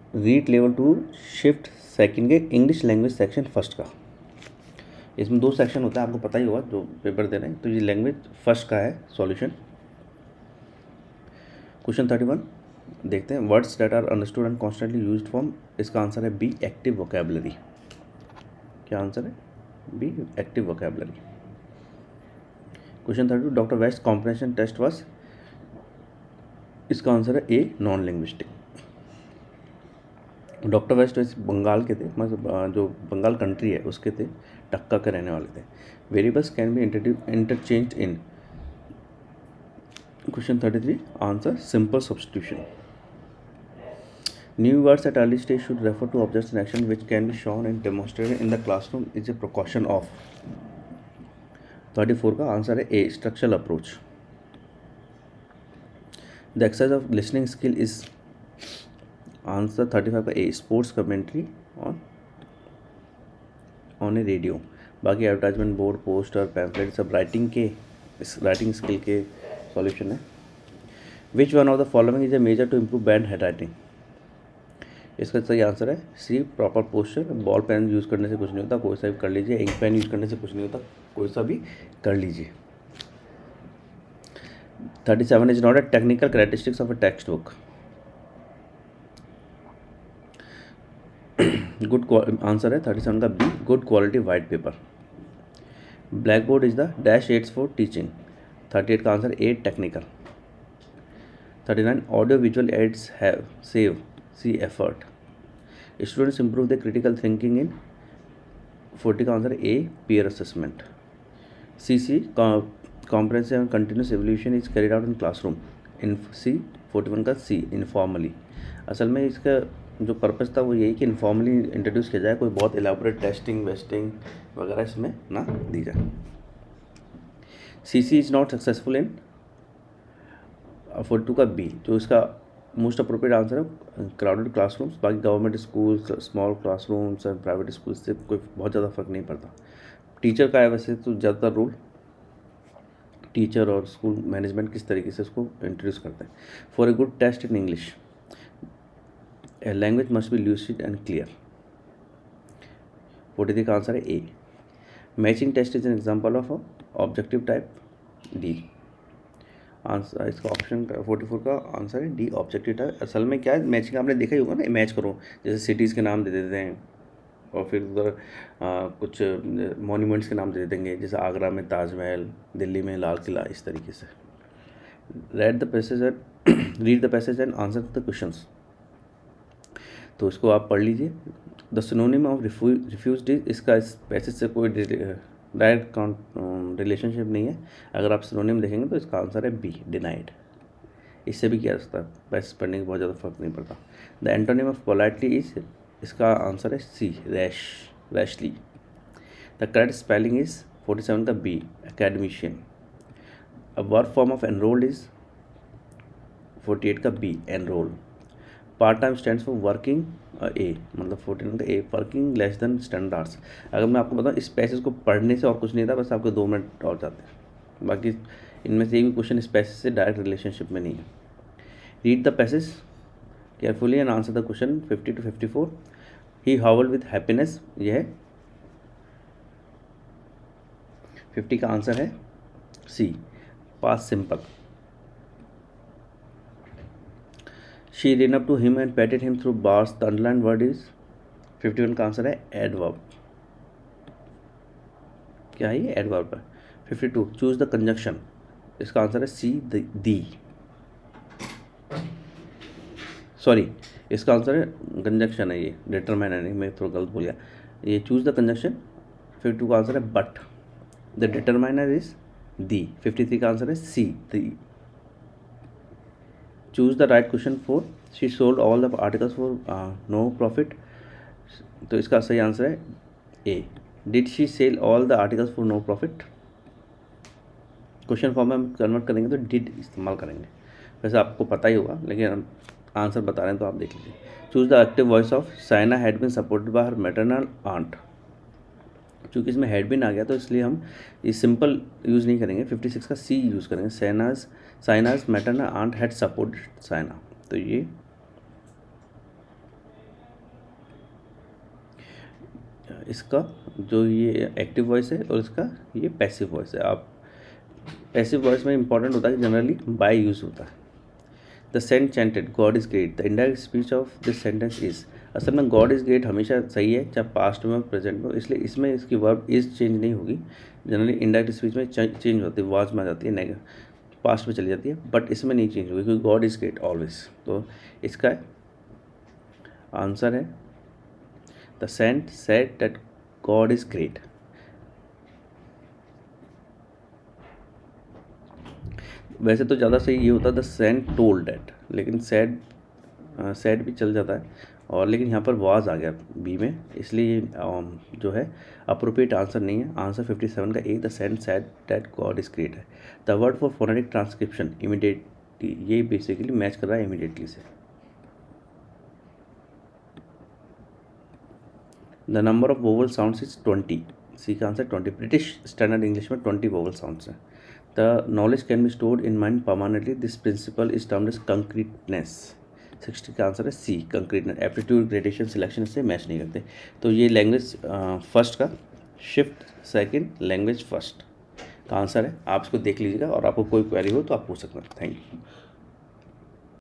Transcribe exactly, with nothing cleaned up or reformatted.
Read level two shift second के English language section first का। इसमें दो सेक्शन होता है, आपको पता ही होगा जो पेपर दे रहे हैं। तो ये लैंग्वेज फर्स्ट का है सॉल्यूशन। क्वेश्चन थर्टी वन देखते हैं। Words that are understood and constantly used form. इसका आंसर है बी, एक्टिव वोकैबुलरी। क्या आंसर है? B, active vocabulary. Question thirty two doctor West comprehension test was. इसका आंसर है A, non linguistic. Doctor West वैसे बंगाल के थे, मतलब जो बंगाल कंट्री है उसके थे, टक्का के रहने वाले थे। Variables can be interchange in. Question thirty three answer simple substitution. New words at early stage should refer to objects in action which can be shown and demonstrated in the classroom is a precaution of. Thirty four का answer है A, structural approach. The exercise of listening skill is. Answer thirty five का A, sports commentary on on a radio. बाकी advertisement board, poster, pamphlet सब writing के writing skill के solution है। Which one of the following is a measure to improve bad handwriting. इसका सही answer है C, proper posture. Ball pen use करने से कुछ नहीं होता, कोई सा भी कर लीजिए। इंक पेन यूज़ करने से कुछ नहीं होता, कोई सा भी कर लीजिए। Thirty seven is not a technical characteristics of a textbook. Good answer है थर्टी सेवन का B, good quality white paper. Blackboard is the dash aids for teaching. Thirty eight का answer A, technical. Thirty nine audio visual aids have save C effort. Students improve the critical thinking in. Forty का answer A, peer assessment. C C comprehensive and continuous evaluation is carried out in classroom. In C, forty one का C, informally. असल में इसका जो purpose था वो यही कि इनफॉर्मली इंट्रोड्यूस किया जाए, कोई बहुत एलाबोरेट टेस्टिंग वेस्टिंग वगैरह इसमें ना दी जाए। C C is not successful in. Forty two का बी, जो इसका मोस्ट अप्रोप्रिएट आंसर है क्राउडेड क्लासरूम्स। बाकी government schools, small classrooms and private schools से कोई बहुत ज़्यादा फर्क नहीं पड़ता। टीचर का है वैसे तो ज़्यादातर रोल, टीचर और स्कूल मैनेजमेंट किस तरीके से उसको इंट्रोड्यूस करते हैं। For a good test in English a language must be lucid and clear. Forty three का आंसर है A, matching test is an example of objective type. D answer इसका ऑप्शन फोर्टी फोर का answer है D, objective type. असल में क्या है, matching आपने देखा ही होगा ना, मैच करो, जैसे सिटीज़ के नाम दे देते हैं और फिर उधर कुछ मॉन्यूमेंट्स के नाम दे देंगे, जैसे आगरा में ताजमहल, दिल्ली में लाल किला, इस तरीके से। Read the passage and read the passage and answer the questions. तो इसको आप पढ़ लीजिए। The synonym of refused is. इसका इस पैसेज से कोई डायरेक्ट रिलेशनशिप नहीं है। अगर आप सिनोनिम देखेंगे तो इसका आंसर है बी, डिनाइड। इससे भी किया जा सकता है, पैसेज पढ़ने का बहुत ज़्यादा फर्क नहीं पड़ता। The antonym of politely is. इसका आंसर है C, rash, rashly. The correct spelling is forty seven का B, academician. A verb form of enrolled is forty eight का B, enrol. Part time stands for working, A, मतलब fourteen का A, working less than standards. अगर मैं आपको बताऊँ, इस passage को पढ़ने से और कुछ नहीं था, बस आपके दो मिनट और जाते हैं। बाकी इनमें से एक भी क्वेश्चन इस पैसेज से डायरेक्ट रिलेशनशिप में नहीं है। Read the passage carefully and answer the question. Fifty two fifty four he howled with happiness, यह है फिफ्टी का आंसर है C, past simple. She ran up to him and patted him through bars. The underlined word is fifty one का answer है adverb। क्या है ये? adverb है। Fifty two choose the conjunction. इसका आंसर है सी, दी। सॉरी, इसका answer है कंजक्शन है, ये डिटरमाइन है नहीं, मैं थोड़ा गलत बोल गया। ये choose the conjunction. Fifty two का आंसर है but. The determiner is D. Fifty three का आंसर है C, D. Choose the right question four. She sold all the articles for no profit. तो इसका सही आंसर है A, did she sell all the articles for no profit. Question form में हम convert करेंगे तो डिड इस्तेमाल करेंगे, वैसे आपको पता ही होगा, लेकिन आंसर बता रहे हैं तो आप देख लीजिए। Choose the active voice of. Saina had been supported by her maternal aunt. चूँकि इसमें हैड बीन आ गया तो इसलिए हम ये सिंपल यूज़ नहीं करेंगे, फिफ्टी सिक्स का सी यूज़ करेंगे। Saina's Saina's maternal aunt had supported Saina. तो ये इसका जो ये एक्टिव वॉइस है और इसका ये पैसिव वॉइस है। आप पैसिव वॉइस में इंपॉर्टेंट होता है कि जनरली बाय यूज़ होता है। The saint chanted God is great, the indirect speech of this sentence is. असल में गॉड इज़ ग्रेट हमेशा सही है, चाहे पास्ट में प्रेजेंट में, इसलिए इसमें इसकी वर्ब इज़ चेंज नहीं होगी। जनरली इंडायरेक्ट स्पीच में चेंज होती है, वाज में आ जाती है, नेगेटिव पास्ट में चली जाती है, बट इसमें नहीं चेंज होगी क्योंकि गॉड इज़ ग्रेट ऑलवेज। तो इसका आंसर है the saint said that God is great. वैसे तो ज़्यादा सही ये होता है द सेंट टोल्ड दैट, लेकिन सैड सैड भी चल जाता है, और लेकिन यहाँ पर वाज आ गया बी में, इसलिए जो है अप्रोप्रिएट आंसर नहीं है। आंसर फिफ्टी सेवन का A the saint said that God is great है। The word for phonetic transcription immediately, ये बेसिकली मैच कर रहा है इमीडिएटली से। The number of vowel sounds is twenty, C का answer twenty. British standard English में twenty vowel sounds हैं। The knowledge can be stored in mind permanently, this principle is termed as concreteness, sixty का answer है C concreteness. Aptitude gradation selection से match नहीं करते। तो ये लैंग्वेज फर्स्ट का शिफ्ट सेकंड लैंग्वेज फर्स्ट का आंसर है। आप इसको देख लीजिएगा और आपको कोई क्वेरी हो तो आप पूछ सकते हैं। Thank you.